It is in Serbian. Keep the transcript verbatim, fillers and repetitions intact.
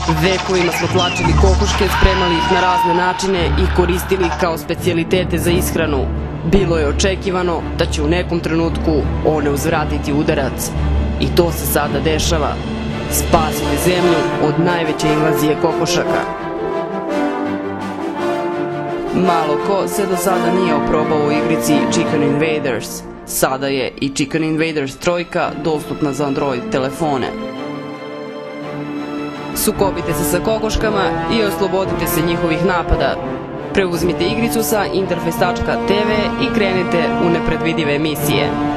Vekovima smo tlačili kokoške, spremali ih na razne načine i koristili ih kao specijalitete za ishranu. Bilo je očekivano da će u nekom trenutku one uzvratiti udarac. I to se sada dešava. Spasili zemlju od najveće invazije kokošaka. Malo ko se do sada nije oprobao u igrici Chicken Invaders. Sada je i Chicken Invaders trojka dostupna za Android telefone. Sukobite se sa kokoškama i oslobodite se njihovih napada. Preuzmite igricu sa interfejs tačka te ve i krenite u nepredvidive misije.